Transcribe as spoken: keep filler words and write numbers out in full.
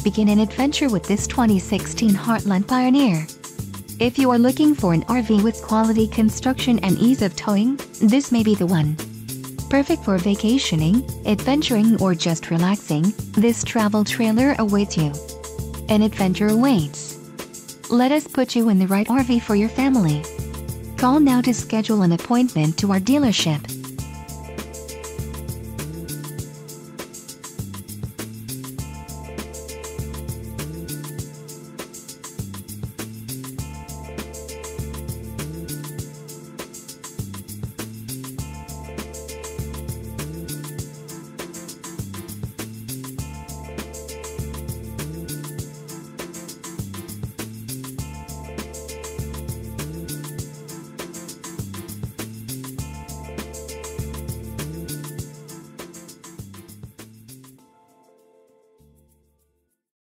begin an adventure with this twenty sixteen Heartland Pioneer. If you are looking for an R V with quality construction and ease of towing, this may be the one. Perfect for vacationing, adventuring, or just relaxing, this travel trailer awaits you. An adventure awaits. Let us put you in the right R V for your family. Call now to schedule an appointment to our dealership.